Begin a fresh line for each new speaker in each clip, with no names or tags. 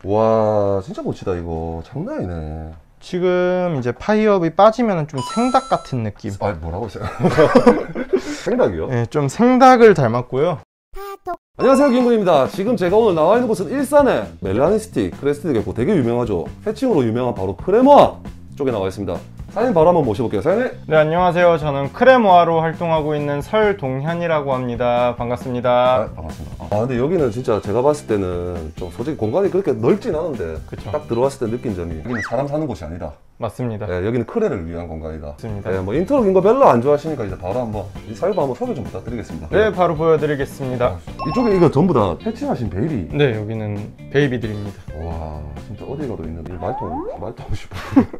와 진짜 멋지다. 이거 장난 아니네.
지금 이제 파이업이 빠지면 좀 생닭 같은 느낌.
아 뭐라고 했어요? 생닭이요?
네, 좀 생닭을 닮았고요.
안녕하세요, 김군입니다. 지금 제가 오늘 나와 있는 곳은 일산의 멜라니스틱 크레스트 겠고 되게 유명하죠. 패칭으로 유명한 바로 크레모아 쪽에 나와 있습니다. 사장님 바로 한번 모셔볼게요. 사장님.
네, 안녕하세요. 저는 크레모아로 활동하고 있는 설동현이라고 합니다. 반갑습니다.
아, 반갑습니다. 아 근데 여기는 진짜 제가 봤을 때는 좀 솔직히 공간이 그렇게 넓진 않은데
그쵸.
딱 들어왔을 때 느낀 점이 여기는 사람 사는 곳이 아니다.
맞습니다.
네, 여기는 크레를 위한 공간이다.
맞습니다.
네, 뭐 인트로 긴 거 별로 안 좋아하시니까 이제 바로 한번 이 사유바 한번 소개 좀 부탁드리겠습니다.
네, 바로 보여드리겠습니다.
이쪽에 이거 전부 다 패칭하신 베이비.
네, 여기는 베이비들입니다.
와 진짜 어디 가도 있는 이 말통 싶어.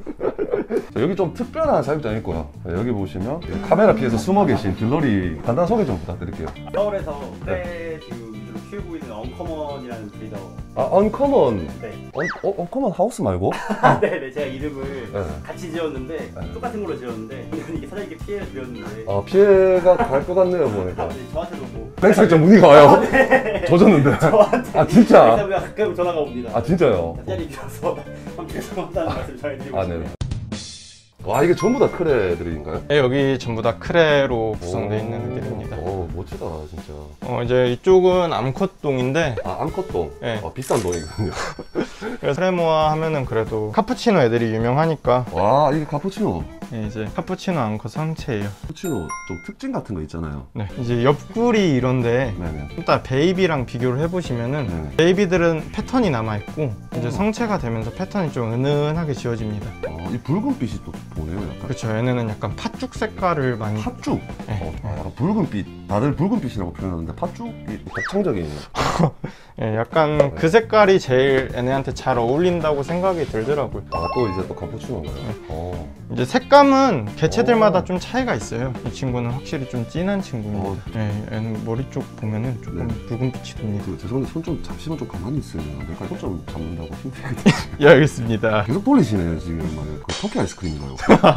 여기 좀 특별한 사육장이 있고요. 여기 보시면 카메라 뒤에서 숨어 계신 딜러리 간단한 소개 좀 부탁드릴게요.
서울에서 크레 지금 위주로 키우고 있는 언커먼이라는 브리더.
아 언커먼.
네.
언커먼 하우스 말고?
네네, 제가 이름을
네.
같이 지었는데
네.
똑같은 걸로 지었는데 이게 사장님께 피해를 드렸는데
아 피해가 갈 것 같네요 보니까.
네, 저한테도 뭐
백사장 문의가 와요? 젖었는데.
저한테
아 진짜?
가끔 전화가 옵니다.
아 진짜요?
사장님 빌어서 한 죄송하다는 말씀 전해드리고
아 네네.
싶네요.
와 이게 전부 다 크레들인가요?
네, 여기 전부 다 크레로 구성되어 있는 애들입니다.
오 멋지다 진짜.
이제 이쪽은 암컷동인데
아 암컷동.
네.
비싼 동이거든요.
그래서 크레모아 하면은 그래도 카푸치노 애들이 유명하니까
와 이게 카푸치노.
네, 이제 카푸치노 암컷 성체예요.
카푸치노 좀 특징 같은 거 있잖아요.
네, 이제 옆구리 이런데
네네.
일단 베이비랑 비교를 해보시면은
네네.
베이비들은 패턴이 남아있고 이제 성체가 되면서 패턴이 좀 은은하게 지워집니다.
이 붉은빛이 또 보네요 약간.
그렇죠. 얘네는 약간 팥죽 색깔을 많이
팥죽?
네.
약간 붉은빛. 다들 붉은빛이라고 표현하는데 팥죽이 독창적인.
예, 약간 그 색깔이 제일 얘네한테 잘 어울린다고 생각이 들더라고요.
아 또 이제 또 카푸치노인가요?
이제 색감은 개체들마다 좀 차이가 있어요. 이 친구는 확실히 좀 진한 친구입니다. 예, 얘는 머리 쪽 보면은 조금
네.
붉은빛이 돕니다.
죄송한데 손 좀 잠시만 좀 가만히 있으면 안 될까요? 손 좀 잡는다고 힘들거든요.
예, 알겠습니다.
계속 돌리시네요 지금. 그 터키 아이스크림인가요?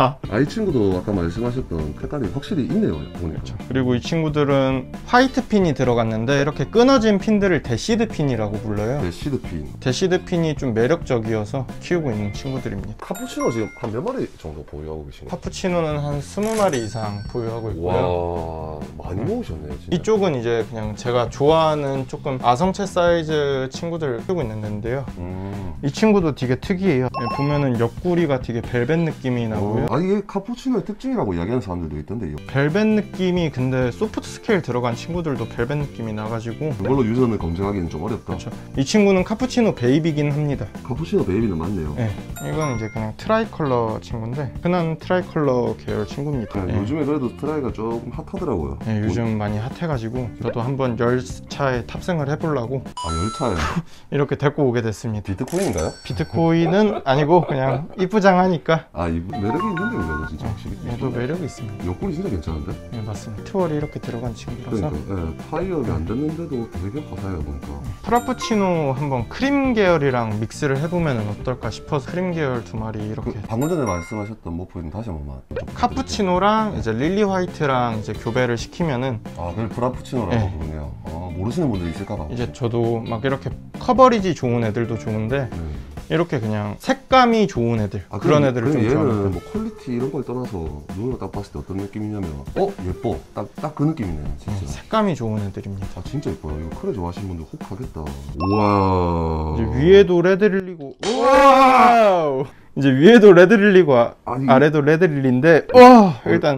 이 친구도 아까 말씀하셨던 색깔이 확실히 있네요 보니까.
그리고 이 친구들은 화이트 핀이 들어갔는데 이렇게 끊어진 핀들을 데시드 핀이라고 불러요.
네, 시드핀.
데시드 핀이 좀 매력적이어서 키우고 있는 친구들입니다.
카푸치노 지금 한 몇 마리 정도 보유하고 계신 거예요?
카푸치노는 한 20마리 이상 보유하고 있고요.
와 많이 모으셨네요 진짜.
이쪽은 이제 그냥 제가 좋아하는 조금 아성체 사이즈 친구들 키우고 있는데요. 이 친구도 되게 특이해요. 보면은 옆구리가 되게 벨벳 느낌이 나고요.
이게 카푸치노의 특징이라고 이야기하는 사람들도 있던데
벨벳 느낌이 근데 소프트 스케일 들어간 친구들도 벨벳 느낌이 나가지고
그걸로 유전을 검증하기는 좀 어렵다.
그렇죠. 이 친구는 카푸치노 베이비긴 합니다.
카푸치노 베이비는 맞네요.
네, 이건 이제 그냥 트라이컬러 친구인데 흔한 트라이컬러 계열 친구입니다.
네, 요즘에 그래도 트라이가 조금 핫하더라고요.
네, 요즘 많이 핫해가지고 저도 한번 열차에 탑승을 해보려고
열차에
이렇게 데리고 오게 됐습니다.
비트코인인가요?
비트코인은 아니고 그냥 이쁘장하니까.
이 매력이 있는데 이거는 진짜 확실히.
얘도 매력이 있습니다.
옆구리 진짜 괜찮은데?
네, 맞습니다. 트월이 이렇게 들어간 친구라서.
그러니까 파이어가 안 됐는데도 되게 화사해요 보니까.
프라푸치노 한번 크림 계열이랑 믹스를 해보면 어떨까 싶어서 크림 계열 2마리 이렇게.
방금 전에 말씀하셨던 모포는 다시 한 번만.
카푸치노랑 이제 릴리 화이트랑 이제 교배를 시키면은
그걸 프라푸치노라고
네.
부르네요. 모르시는 분들이 있을까봐.
이제 저도 막 이렇게 커버리지 좋은 애들도 좋은데 이렇게 그냥 색감이 좋은 애들 그런 애들을 좀
얘는
좋아합니다.
뭐 퀄리티 이런 걸 떠나서 눈으로 딱 봤을 때 어떤 느낌이냐면 예뻐 딱 그 느낌이네요 진짜.
색감이 좋은 애들입니다.
진짜 예뻐요. 이거 크레 좋아하시는 분들 혹 하겠다. 우와.
이제 위에도 레드릴리고 우와 이제 위에도 레드릴리고 아래도 레드릴리인데 일단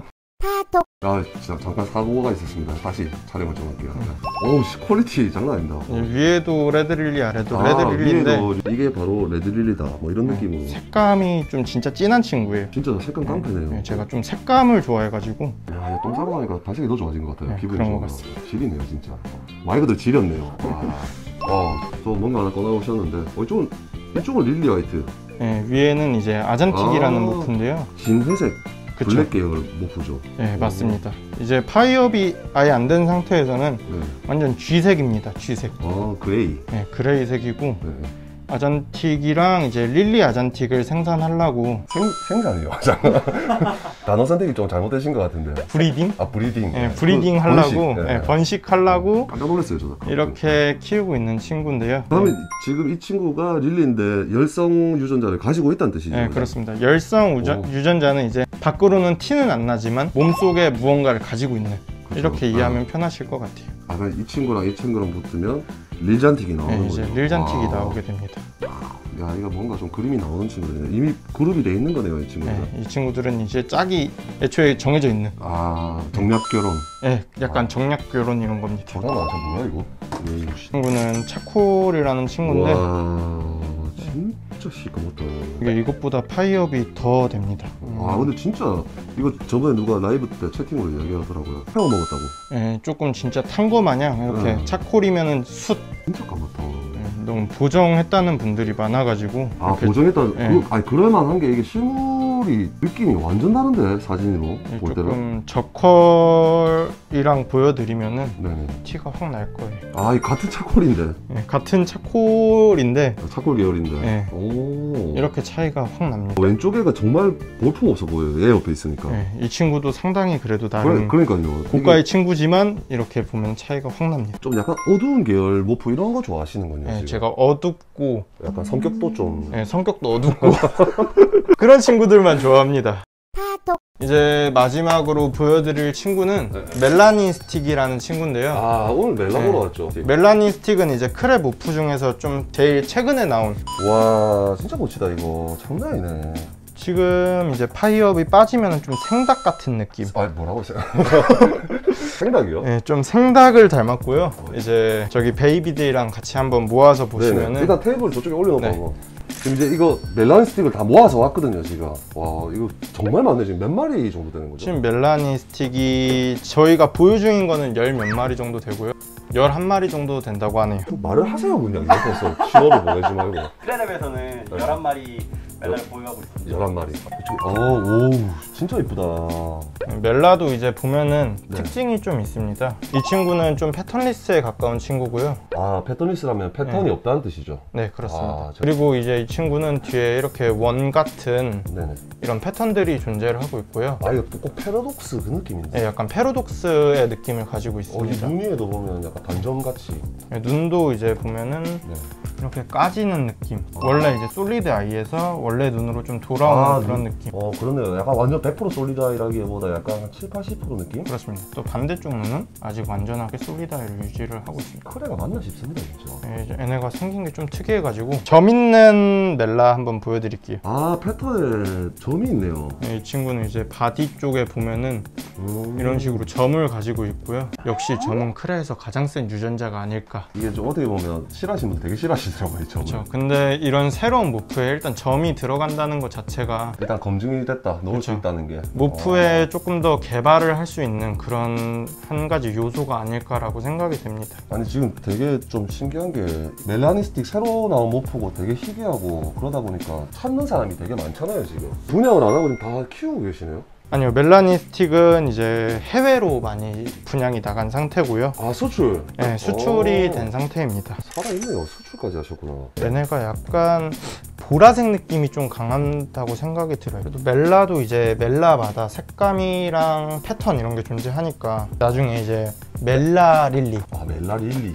진짜 잠깐 사고가 있었습니다. 다시 촬영을 좀 할게요. 어우 퀄리티 장난 아닙니다.
위에도 레드릴리 아래도 레드릴리인데
위에도 이게 바로 레드릴리다 뭐 이런 느낌으로.
색감이 좀 진짜 진한 친구예요.
진짜 색감 깡패네요.
제가 좀 색감을 좋아해가지고
똥 싸고 나니까 발색이 더 좋아진 것 같아요. 기분이
그런 것
좋아요.
같습니다.
질이네요 진짜. 말 그대로 질이었네요. 또 뭔가 하나 꺼내오셨는데 이쪽은 릴리 화이트.
위에는 이제 아잔틱이라는 모프인데요.
진회색
그쵸?
블랙 계열 모프죠.
네, 맞습니다. 이제 파이업이 아예 안 된 상태에서는 완전 쥐색입니다. 쥐색.
그레이.
네, 그레이색이고 아잔틱이랑 이제 릴리 아잔틱을 생산하려고
생산이요. 단어 선택이 좀 잘못되신 것 같은데.
브리딩?
아, 브리딩.
네, 브리딩 하려고 번식하려고
깜짝 놀랐어요, 저도.
이렇게 키우고 있는 친구인데요.
그러면 지금 이 친구가 릴리인데 열성 유전자를 가지고 있다는 뜻이죠?
네, 그렇습니다. 열성 유전자는 이제 밖으로는 티는 안 나지만 몸속에 무언가를 가지고 있는, 이렇게 이해하면 편하실 것 같아요.
아, 그럼 이 친구랑 이 친구랑 붙으면 릴잔틱이 나오는
네,
거죠?
이제 릴잔틱이 나오게 됩니다.
야, 이거 뭔가 좀 그림이 나오는 친구네요. 이미 그룹이 돼 있는 거네요, 이 친구는.
네, 이 친구들은 이제 짝이 애초에 정해져 있는.
아, 정략 결혼.
네, 약간 정략 결혼 이런 겁니다.
저잖아, 저 뭐야 이거?
이 친구는 차콜이라는 친구인데
와, 진짜 시커멓다.
이게 이것보다 파이업이 더 됩니다.
아, 근데 진짜 이거 저번에 누가 라이브 때 채팅으로 이야기하더라고요. 태워 먹었다고.
네, 조금 진짜 탄 거 마냥 이렇게 차콜이면은 숯.
진짜 까맣다.
너무 보정했다는 분들이 많아가지고.
아,
이렇게
보정했다.
네.
아니, 그럴만한 게 이게 실물이 느낌이 완전 다른데, 사진으로 볼 때는.
조금 저컬이랑 보여드리면은
네네.
티가 확 날 거예요.
아, 이 같은 차콜인데.
네, 같은 차콜인데
차콜 계열인데.
네.
오.
이렇게 차이가 확 납니다.
왼쪽 애가 정말 볼품 없어 보여요. 얘 옆에 있으니까.
네, 이 친구도 상당히 그래도 나름
그러니까요.
고가의
이게
친구지만 이렇게 보면 차이가 확 납니다.
좀 약간 어두운 계열 모프 이런 거 좋아하시는군요.
네,
지금.
제가 어둡고
약간 성격도 좀.
네, 성격도 어둡고 그런 친구들만 좋아합니다. 이제 마지막으로 보여드릴 친구는 멜라닌 스틱이라는 친구인데요.
아, 오늘 멜라 보러 왔죠.
멜라닌 스틱은 이제 크랩 모프 중에서 좀 제일 최근에 나온,
와, 진짜 멋지다 이거. 장난 아니네.
지금 이제 파이업이 빠지면 좀 생닭 같은 느낌.
아, 뭐라고 했어요? 생닭이요?
네, 좀 생닭을 닮았고요. 이제 저기 베이비들이랑 같이 한번 모아서 보시면은
네네. 일단 테이블 저쪽에 올려놓고.
네.
지금 이제 이거 멜라닌 스틱을 다 모아서 왔거든요, 지금. 와, 이거 정말 많네. 지금 몇 마리 정도 되는 거죠?
지금 멜라닌 스틱이 저희가 보유 중인 거는 10 몇 마리 정도 되고요. 11마리 정도 된다고 하네요.
좀 말을 하세요, 그냥. 옆에서 신호를 보내지 말고.
크레랩에서는 11마리 멜라를 보유하고 있습니다.
11마리. 오, 진짜 이쁘다.
멜라도 이제 보면은
네.
특징이 좀 있습니다. 이 친구는 좀 패턴리스에 가까운 친구고요.
아, 패턴리스라면 패턴이
네.
없다는 뜻이죠?
네, 그렇습니다.
아,
그리고 이제 이 친구는 뒤에 이렇게 원 같은
네네.
이런 패턴들이 존재를 하고 있고요.
아, 이거 꼭 패러독스 그 느낌인데.
네, 약간 패러독스의 느낌을 가지고
이
있습니다.
눈 위에도 보면 약간 반점같이.
네, 눈도 이제 보면은
네.
이렇게 까지는 느낌. 원래 이제 솔리드 아이에서 원래 눈으로 좀 돌아오는 그런 느낌.
그러네요. 약간 완전 100% 솔리드 아이라기보다 약간 한 7, 80% 느낌?
그렇습니다. 또 반대쪽 눈은 아직 완전하게 솔리드 아이를 유지를 하고 있습니다.
크레가 맞나 싶습니다, 진짜.
네, 이제 얘네가 생긴 게 좀 특이해가지고 점 있는 멜라 한번 보여드릴게요.
아, 패턴에 점이 있네요.
네, 이 친구는 이제 바디 쪽에 보면은 이런 식으로 점을 가지고 있고요. 역시 점은 크레에서 가장 센 유전자가 아닐까.
이게 좀 어떻게 보면 싫어하시는 분들 되게 싫어하시더라고요, 점을.
그렇죠. 근데 이런 새로운 모프에 일단 점이 들어간다는 것 자체가
일단 검증이 됐다, 넣을 수
그쵸.
있다는 게.
모프에 조금 더 개발을 할 수 있는 그런 한 가지 요소가 아닐까라고 생각이 됩니다.
아니, 지금 되게 좀 신기한 게 멜라닌 스틱 새로 나온 모프고 되게 희귀하고 그러다 보니까 찾는 사람이 되게 많잖아요, 지금. 분양을 안 하고 지금 다 키우고 계시네요?
아니요, 멜라닌 스틱은 이제 해외로 많이 분양이 나간 상태고요.
아, 수출?
네, 수출이
오.
된 상태입니다.
살아있네요. 수출까지 하셨구나.
얘네가 약간 보라색 느낌이 좀 강하다고 생각이 들어요. 그래도 멜라도 이제 멜라마다 색감이랑 패턴 이런 게 존재하니까 나중에 이제 멜라 릴리
아, 멜라 릴리.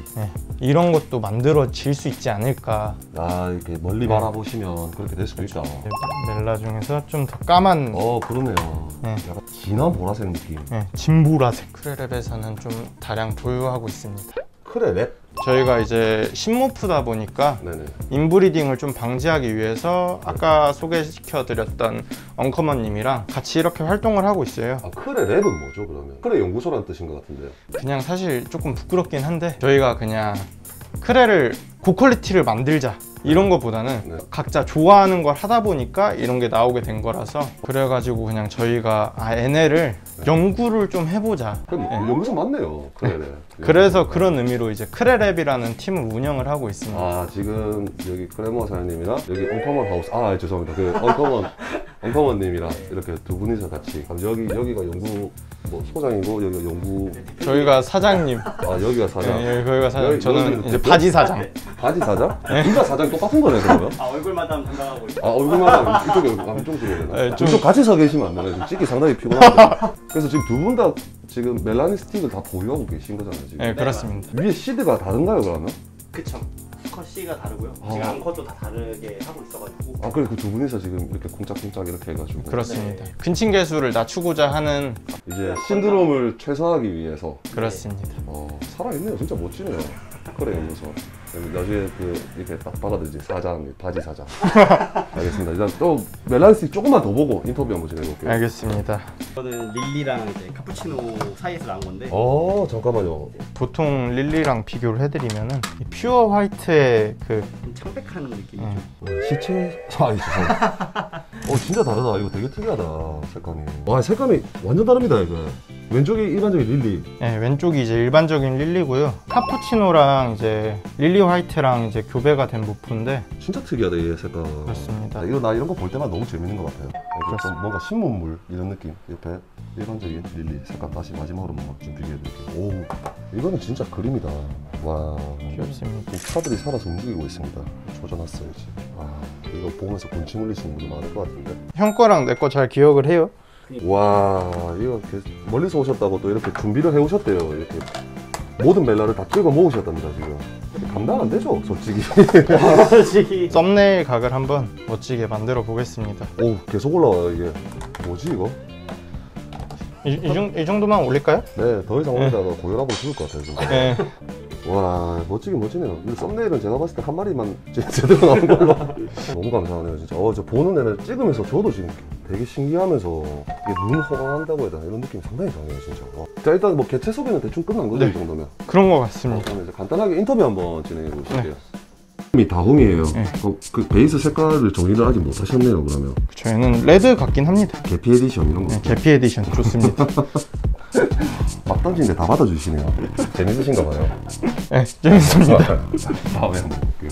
이런 것도 만들어질 수 있지 않을까.
아, 이렇게 멀리 바라보시면 그렇게 될 수도 있다.
멜라 중에서 좀 더 까만
그러네요.
네.
약간 진한 보라색 느낌.
진보라색. 크레랩에서는 좀 다량 보유하고 있습니다.
크레 랩?
저희가 이제 신모프다 보니까
네네.
인브리딩을 좀 방지하기 위해서 아까 소개시켜드렸던 엉커먼님이랑 같이 이렇게 활동을 하고 있어요.
아, 크레 랩은 뭐죠, 그러면? 크레 연구소라는 뜻인 것 같은데요.
그냥 사실 조금 부끄럽긴 한데 저희가 그냥 크레를 고퀄리티를 만들자 이런 거보다는
네.
각자 좋아하는 걸 하다 보니까 이런 게 나오게 된 거라서 그래가지고 그냥 저희가 얘네를 연구를 좀 해보자.
그럼
네.
연구소 맞네요, 크레 랩.
그래서 그런 의미로 이제 크레랩이라는 팀을 운영을 하고 있습니다.
아, 지금 여기 크레모 사장님이랑 여기 언커먼 하우스, 아, 죄송합니다. 그 언커먼 엉커먼님이랑 이렇게 두 분이서 같이 여기가 연구 뭐 소장이고 여기가 연구
저희가 사장님.
여기가 사장.
예, 저희가 사장.
여기-
저는
여기는
이제
대표?
바지 사장.
바지 사장? 둘다 사장이 똑같은 거네 그러면?
얼굴만 담당하고 있어요.
얼굴만 이쪽에 이쪽 찍어야 되나?
네, 좀-
좀 같이 서 계시면 안 되나? 지금 찍기 상당히 피곤한데. 그래서 지금 두 분 다 지금 멜라닌 스틱을 다 보유하고 계신 거잖아요 지금.
네, 그렇습니다.
위에 시드가 다른가요 그러면?
그쵸. 컷 C가 다르고요.
아.
지금 암컷도 다 다르게 하고 있어가지고.
그래 그 두 분이서 지금 이렇게 쿵짝쿵짝 이렇게 해가지고
그렇습니다. 근친 개수를 낮추고자 하는
이제 신드롬을 최소화하기 위해서
그렇습니다.
살아있네요. 진짜 멋지네요. 그래 연구소. 나중에 이렇게 딱 받아들이지 사장, 바지 사장. 알겠습니다. 일단 또 멜란스틱 조금만 더 보고 인터뷰 한번 진행해볼게요.
알겠습니다.
이거는 릴리랑 이제 카푸치노 사이에서 나온 건데.
잠깐만요.
보통 릴리랑 비교를 해드리면은 이 퓨어 화이트의 그
좀 창백한 느낌이죠.
시체 죄송합니다. 진짜 다르다. 이거 되게 특이하다 색감이. 와 색감이 완전 다릅니다 이거. 왼쪽이 일반적인 릴리.
네, 왼쪽이 이제 일반적인 릴리고요. 카푸치노랑 이제 릴리 화이트랑 이제 교배가 된 모프인데
진짜 특이하다 이 색감.
그렇습니다.
나 이런 거 볼 때만 너무 재밌는 것 같아요. 이렇게 좀 뭔가 신문물 이런 느낌. 옆에 일반적인 릴리 색감 다시 마지막으로 뭔가 좀 비교해드릴게요. 오, 이거는 진짜 그림이다. 와,
귀엽습니다.
지금 차들이 살아서 움직이고 있습니다. 조져놨어야지. 이거 보면서 군침 흘리시는 분들 많을 것 같은데.
형 거랑 내 거 잘 기억을 해요?
와, 이거 멀리서 오셨다고 또 이렇게 준비를 해오셨대요. 이렇게 모든 멜라를 다 찍어 모으셨답니다 지금. 감당 안 되죠, 솔직히.
솔직히.
썸네일 각을 한번 멋지게 만들어 보겠습니다.
오, 계속 올라와요 이게. 뭐지 이거?
이 정도만 올릴까요?
네, 더 이상 올리다가 고혈압으로 죽을 것 같아요 진짜.
네.
와, 멋지긴 멋지네요. 이 썸네일은 제가 봤을 때 한 마리만 제대로 나온 걸로. 너무 감사하네요 진짜. 저 보는 애를 찍으면서 저도 지금 되게 신기하면서 이게 눈 호강한다고 해야 되나 이런 느낌이 상당히 강해요 진짜. 자, 일단 뭐 개체 소개는 대충 끝난 거죠,
네.
이 정도면.
그런 것 같습니다.
그러면 이제 간단하게 인터뷰 한번 진행해 보실게요. 이 다홍이에요.
네.
그 베이스 색깔을 정리를 아직 못 하셨네요 그러면.
저희는 레드 같긴 합니다.
계피 에디션 이런 거.
네, 계피 에디션 좋습니다.
막 던지는데 다 받아주시네요. 재밌으신가 봐요.
네, 재밌습니다.
다음에 한번 볼게요.